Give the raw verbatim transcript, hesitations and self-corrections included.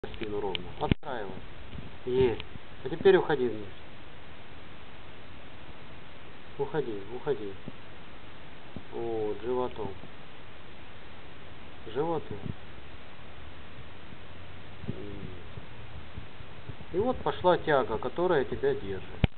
спину ровно. Подстраивай. Есть. А теперь уходи вниз. Уходи, уходи. Вот, животом. Животом. И вот пошла тяга, которая тебя держит.